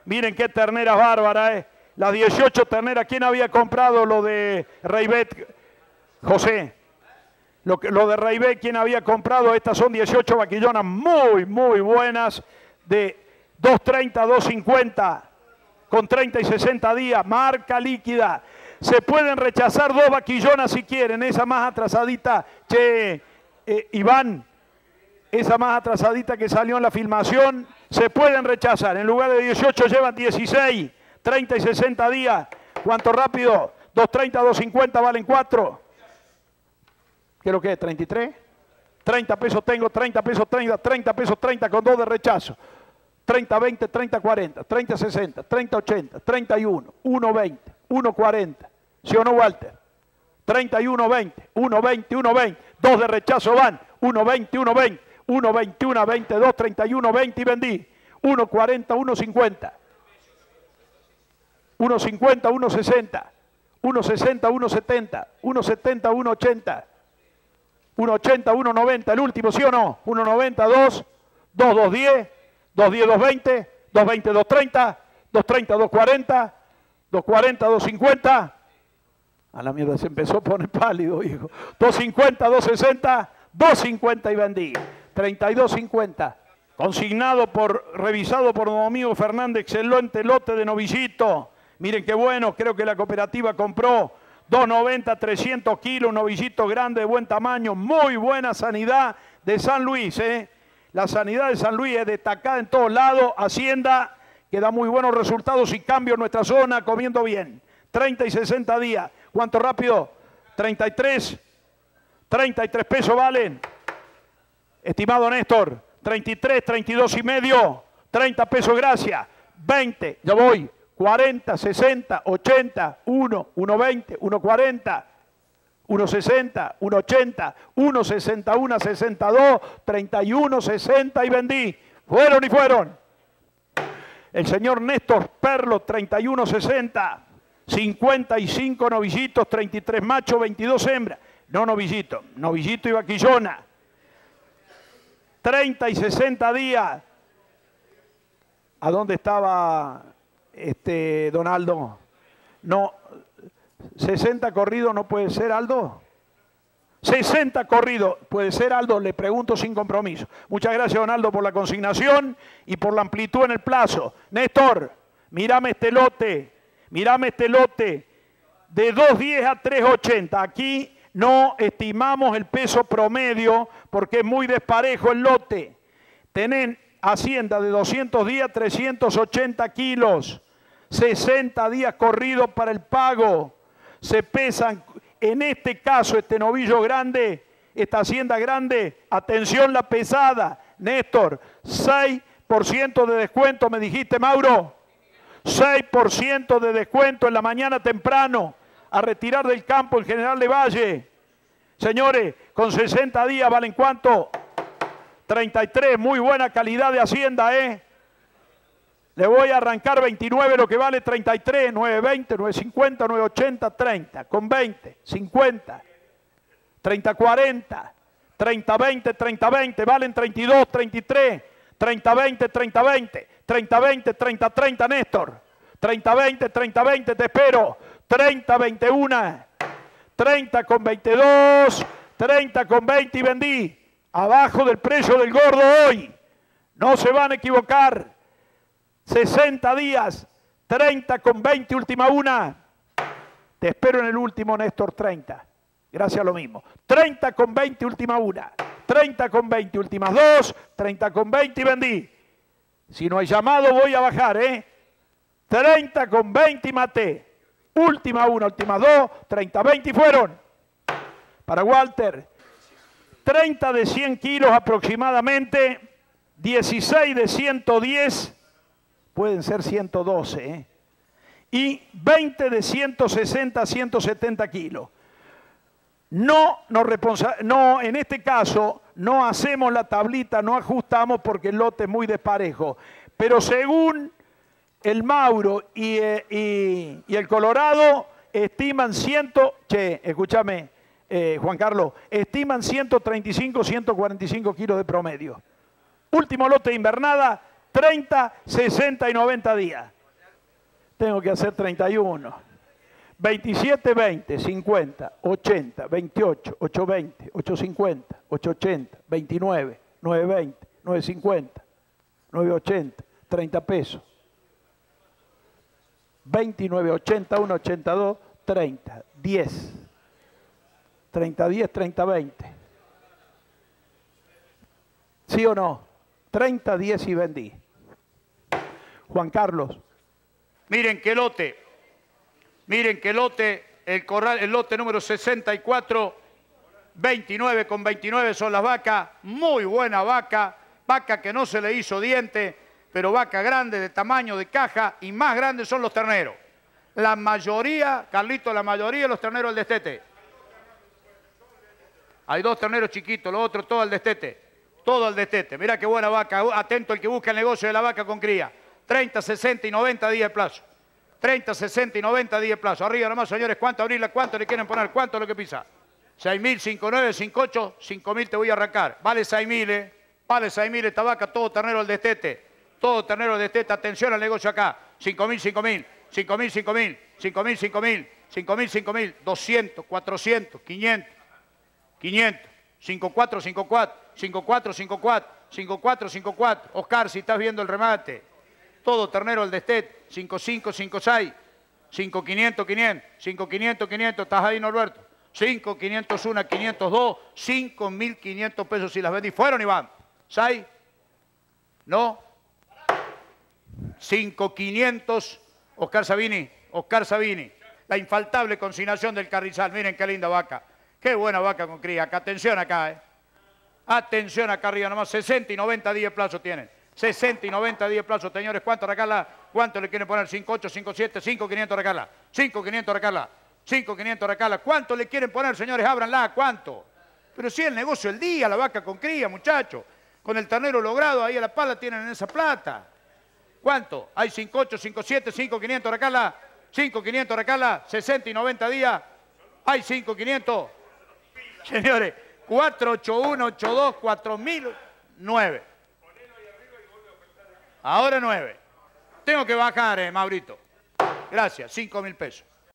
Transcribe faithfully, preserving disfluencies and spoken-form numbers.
Miren qué ternera bárbara, ¿eh? Las dieciocho terneras. ¿Quién había comprado lo de Reybet? José. Lo, lo de Reybet, ¿quién había comprado? Estas son dieciocho vaquillonas muy, muy buenas. De dos treinta, dos cincuenta. Con treinta y sesenta días. Marca líquida. Se pueden rechazar dos vaquillonas si quieren. Esa más atrasadita. Che, eh, Iván. Esa más atrasadita que salió en la filmación. Se pueden rechazar. En lugar de dieciocho llevan dieciséis. treinta y sesenta días. ¿Cuánto rápido? dos treinta, dos cincuenta valen cuatro. ¿Qué es lo que es? ¿treinta y tres? treinta pesos tengo, treinta pesos treinta, treinta pesos treinta con dos de rechazo. treinta veinte, treinta cuarenta, treinta sesenta, treinta ochenta, treinta y uno, uno veinte, uno cuarenta. ¿Sí o no, Walter? treinta y uno veinte, uno veinte, uno veinte. dos de rechazo van. uno veinte, uno veinte, uno veintiuno, veintidós, treinta y uno, veinte y vendí. uno cuarenta, uno cincuenta. uno cincuenta, uno sesenta. uno sesenta, uno setenta. uno setenta, uno ochenta. uno ochenta, uno noventa, el último, ¿sí o no? uno noventa, dos, dos, dos diez, dos diez, dos veinte, dos veinte, dos treinta, dos treinta, dos cuarenta, dos cuarenta, dos cincuenta. A la mierda se empezó a poner pálido, hijo. dos cincuenta, dos sesenta, dos cincuenta y vendí. treinta y dos cincuenta. Consignado por, revisado por don amigo Fernández, excelente lote de novillito. Miren qué bueno, creo que la cooperativa compró dos noventa, trescientos kilos, un novillito grande de buen tamaño, muy buena sanidad de San Luis. ¿eh? La sanidad de San Luis es destacada en todos lados. Hacienda que da muy buenos resultados y cambio en nuestra zona, comiendo bien. treinta y sesenta días. ¿Cuánto rápido? treinta y tres. treinta y tres pesos valen. Estimado Néstor, treinta y tres, treinta y dos y medio. treinta pesos, gracias. veinte, ya voy. cuarenta, sesenta, ochenta, uno, uno veinte, uno cuarenta, uno sesenta, uno ochenta, uno sesenta y uno, sesenta y dos, treinta y uno, sesenta y vendí. Fueron y fueron. El señor Néstor Perlo, treinta y uno, sesenta, cincuenta y cinco novillitos, treinta y tres machos, veintidós hembras. No novillito, novillito y vaquillona. treinta y sesenta días. ¿A dónde estaba este Donaldo? No, sesenta corrido no puede ser, Aldo. sesenta corrido puede ser, Aldo, le pregunto sin compromiso. Muchas gracias, Donaldo, por la consignación y por la amplitud en el plazo. Néstor, mírame este lote, mírame este lote de dos diez a tres ochenta. Aquí no estimamos el peso promedio porque es muy desparejo el lote. Tienen Hacienda de doscientos días, trescientos ochenta kilos, sesenta días corridos para el pago. Se pesan, en este caso, este novillo grande, esta hacienda grande, atención la pesada, Néstor, seis por ciento de descuento, me dijiste, Mauro, seis por ciento de descuento en la mañana temprano, a retirar del campo el General de Valle. Señores, con sesenta días, ¿valen cuánto? treinta y tres, muy buena calidad de hacienda, ¿eh? Le voy a arrancar veintinueve, lo que vale treinta y tres, nueve veinte, nueve cincuenta, nueve ochenta, treinta, con veinte, cincuenta, treinta cuarenta, treinta veinte, treinta veinte, valen treinta y dos, treinta y tres, treinta veinte, treinta veinte, treinta veinte, treinta treinta, Néstor, treinta veinte, treinta veinte, te espero, treinta veintiuno, treinta con veintidós, treinta con veinte y vendí. Abajo del precio del gordo hoy. No se van a equivocar. sesenta días. treinta con veinte, última una. Te espero en el último, Néstor, treinta. Gracias a lo mismo. treinta con veinte, última una. treinta con veinte, últimas dos. treinta con veinte y vendí. Si no hay llamado, voy a bajar, ¿eh? treinta con veinte y maté. Última una, últimas dos. treinta, veinte y fueron. Para Walter. treinta de cien kilos aproximadamente, dieciséis de ciento diez, pueden ser ciento doce, ¿eh? Y veinte de ciento sesenta a ciento setenta kilos. No, no, no, en este caso no hacemos la tablita, no ajustamos porque el lote es muy desparejo, pero según el Mauro y, eh, y, y el Colorado estiman ciento, che, escúchame, Eh, Juan Carlos, estiman ciento treinta y cinco, ciento cuarenta y cinco kilos de promedio. Último lote de invernada, treinta, sesenta y noventa días. Tengo que hacer treinta y uno. veintisiete, veinte, cincuenta, ochenta, veintiocho, ochocientos veinte, ochocientos cincuenta, ochocientos ochenta, veintinueve, novecientos veinte, novecientos cincuenta, novecientos ochenta, treinta pesos. veintinueve, ochenta, uno, ochenta y dos, treinta, diez. treinta, diez, treinta, veinte. ¿Sí o no? treinta, diez y vendí. Juan Carlos. Miren qué lote. Miren qué lote. El corral, el lote número sesenta y cuatro. veintinueve con veintinueve son las vacas. Muy buena vaca. Vaca que no se le hizo diente, pero vaca grande, de tamaño de caja, y más grandes son los terneros. La mayoría, Carlito, la mayoría de los terneros al destete. Hay dos terneros chiquitos, los otros todo al destete. Todo al destete. Mirá qué buena vaca. Atento el que busca el negocio de la vaca con cría. treinta, sesenta y noventa días de plazo. treinta, sesenta y noventa días de plazo. Arriba nomás, señores. ¿Cuánto abrirla? ¿Cuánto le quieren poner? ¿Cuánto es lo que pisa? seis mil, cinco nueve, cinco ocho, cinco mil te voy a arrancar. Vale seis mil, ¿eh? Vale seis mil esta vaca. Todo ternero al destete. Todo ternero al destete. Atención al negocio acá. cinco mil, cinco mil. cinco mil, cinco mil. cinco mil, cinco mil. cinco mil, cinco mil. doscientos, cuatrocientos, quinientos. quinientos. cinco cuatro, cinco cuatro. cinco cuatro, cinco cuatro. cinco cuatro, cinco cuatro. Oscar, si estás viendo el remate. Todo ternero al destete. cinco cinco, cinco seis. cinco quinientos, quinientos. cinco quinientos, quinientos. ¿Estás ahí, Norberto? cinco quinientos uno, quinientos dos. cinco mil quinientos pesos si las vendí. ¿Fueron, Iván? ¿seis? ¿No? cinco quinientos. Oscar Sabini. Oscar Sabini. La infaltable consignación del Carrizal. Miren qué linda vaca. Qué buena vaca con cría. Acá, atención acá, ¿eh? Atención acá arriba nomás. sesenta y noventa días de plazo tienen. sesenta y noventa días de plazo, señores. ¿Cuánto, Racarla? ¿Cuánto le quieren poner? cinco ocho, cinco siete, cinco quinientos, Racarla. cinco quinientos, Racarla. cinco quinientos, Racarla. ¿Cuánto le quieren poner, señores? Ábranla. ¿Cuánto? Pero si sí, el negocio del día, la vaca con cría, muchachos. Con el ternero logrado ahí a la pala tienen esa plata. ¿Cuánto? Hay cinco ocho, cinco siete, cinco quinientos, Racarla. cinco quinientos, Racarla. sesenta y noventa días. Hay cinco quinientos. Señores, cuatro ocho uno, ocho dos, cuatro mil nueve. Ahora nueve. Tengo que bajar, eh, Maurito. Gracias, cinco mil pesos.